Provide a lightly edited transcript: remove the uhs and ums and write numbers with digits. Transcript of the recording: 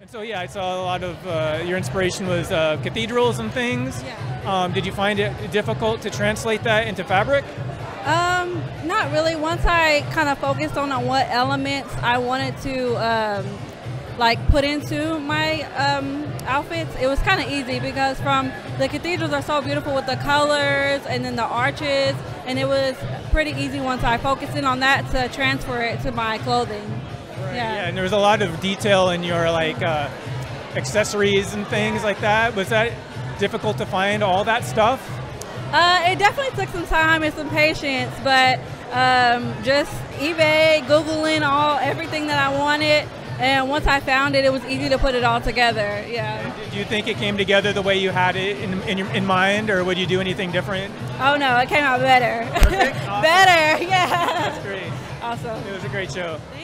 So yeah, I saw a lot of your inspiration was cathedrals and things. Yeah. Did you find it difficult to translate that into fabric? Not really. Once I kind of focused on what elements I wanted to like put into my outfits, it was kind of easy because from the cathedrals are so beautiful with the colors and then the arches, and it was pretty easy once I focused in on that to transfer it to my clothing. Right, Yeah. and there was a lot of detail in your like accessories and things like that. Was that difficult to find all that stuff? It definitely took some time and some patience, but just eBay, Googling everything that I wanted, and once I found it, it was easy to put it all together. Yeah. And do you think it came together the way you had it in mind, or would you do anything different? Oh no, it came out better. Perfect. Awesome. Better, yeah. That's great. Awesome. It was a great show.